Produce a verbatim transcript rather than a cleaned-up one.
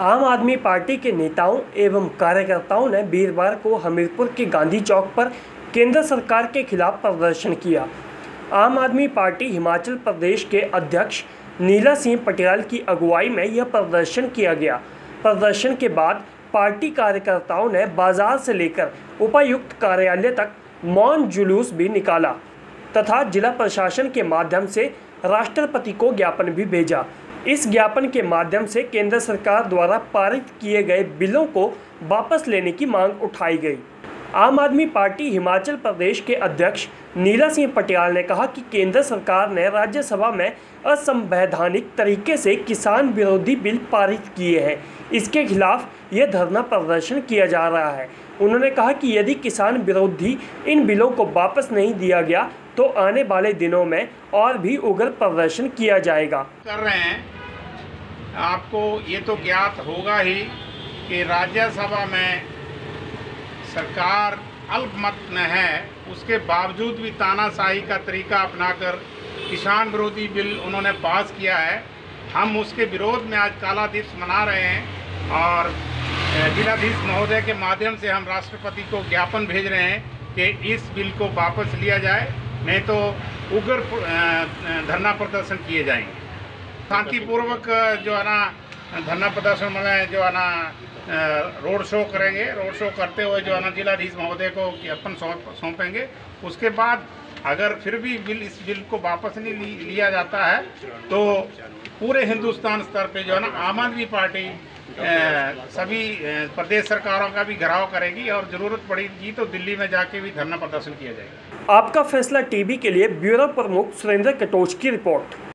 आम आदमी पार्टी के नेताओं एवं कार्यकर्ताओं ने वीरवार को हमीरपुर के गांधी चौक पर केंद्र सरकार के खिलाफ प्रदर्शन किया। आम आदमी पार्टी हिमाचल प्रदेश के अध्यक्ष नीला सिंह पटियाल की अगुवाई में यह प्रदर्शन किया गया। प्रदर्शन के बाद पार्टी कार्यकर्ताओं ने बाजार से लेकर उपायुक्त कार्यालय तक मौन जुलूस भी निकाला तथा जिला प्रशासन के माध्यम से राष्ट्रपति को ज्ञापन भी भेजा। इस ज्ञापन के माध्यम से केंद्र सरकार द्वारा पारित किए गए बिलों को वापस लेने की मांग उठाई गई। आम आदमी पार्टी हिमाचल प्रदेश के अध्यक्ष नीला सिंह पटियाल ने कहा कि केंद्र सरकार ने राज्यसभा में असंवैधानिक तरीके से किसान विरोधी बिल पारित किए हैं। इसके खिलाफ यह धरना प्रदर्शन किया जा रहा है। उन्होंने कहा कि यदि किसान विरोधी इन बिलों को वापस नहीं दिया गया तो आने वाले दिनों में और भी उग्र प्रदर्शन किया जाएगा। कर रहे हैं, आपको ये तो ज्ञात होगा ही कि राज्यसभा में सरकार अल्पमत में है, उसके बावजूद भी तानाशाही का तरीका अपनाकर किसान विरोधी बिल उन्होंने पास किया है। हम उसके विरोध में आज काला दिवस मना रहे हैं और जिलाधीश महोदय के माध्यम से हम राष्ट्रपति को ज्ञापन भेज रहे हैं कि इस बिल को वापस लिया जाए, नहीं तो उग्र धरना प्रदर्शन किए जाएंगे। शांतिपूर्वक जो है ना धरना प्रदर्शन में जो है ना रोड शो करेंगे। रोड शो करते हुए जो है ना जिलाधीश महोदय को ज्ञापन सौंपेंगे। उसके बाद अगर फिर भी बिल इस बिल को वापस नहीं लिया जाता है तो पूरे हिंदुस्तान स्तर पे जो है ना आम आदमी पार्टी सभी प्रदेश सरकारों का भी घेराव करेगी और ज़रूरत पड़ेगी तो दिल्ली में जाके भी धरना प्रदर्शन किया जाएगा। आपका फैसला टीवी के लिए ब्यूरो प्रमुख सुरेंद्र कटोच की रिपोर्ट।